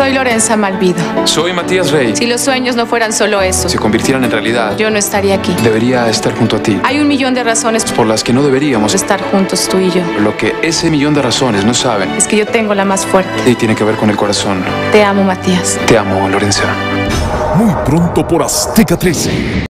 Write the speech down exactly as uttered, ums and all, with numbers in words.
Soy Lorenza Malvido. Soy Matías Rey. Si los sueños no fueran solo eso, se convirtieran en realidad, yo no estaría aquí. Debería estar junto a ti. Hay un millón de razones por las que no deberíamos estar juntos tú y yo. Lo que ese millón de razones no saben es que yo tengo la más fuerte. Y tiene que ver con el corazón. Te amo, Matías. Te amo, Lorenza. Muy pronto por Azteca trece.